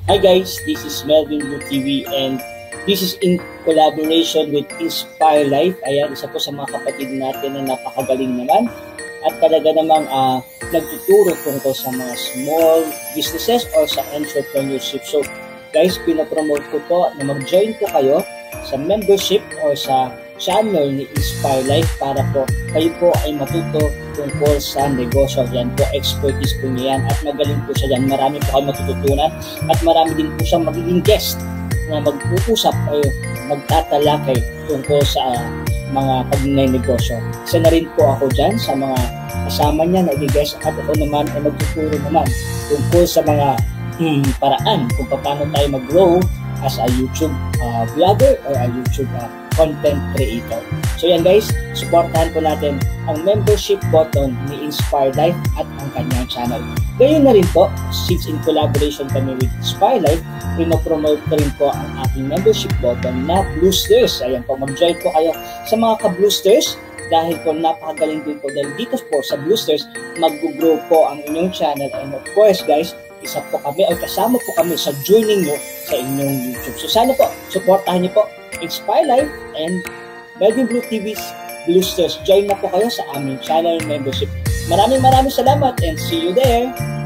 Hi guys, this is Melvin Blue TV and this is in collaboration with Inspire Life. Ayan, isa po sa mga kapatid natin na napakagaling naman at talaga namang nagtuturo tungkol sa mga small businesses or sa entrepreneurship. So guys, pinapromote ko po na mag-join po kayo sa membership or sa channel ni Inspire Life para po kayo po ay matuto tungkol sa negosyo. Yan po, expertise po niyan at magaling po siya yan. Marami po kayo matututunan at marami din po siyang magiging guest na mag-uusap o magtatalakay tungkol sa mga pagnenegosyo. Isa na rin po ako dyan sa mga kasama niya na i-guest at ako naman ay magtuturo naman tungkol sa mga paraan kung paano tayo mag-grow as a YouTube vlogger or a YouTube content creator. So yan guys, supportahan po natin ang membership button ni Inspire Life at ang kanyang channel. Gayon na rin po, since in collaboration kami with Inspire Life, pinopromote ko rin po ang ating membership button na Boosters. Ayan po, mag-join po kayo sa mga ka-Boosters dahil po napakagaling din po. Dahil dito po sa Boosters, mag-grow po ang inyong channel and of course guys, isa po kami o kasama po kami sa journey nyo sa inyong YouTube. So sana po, supportahan niyo po Inspire Life and Melvin Blue TV's Boosters. Join na po kayo sa aming channel membership. Maraming salamat and see you there!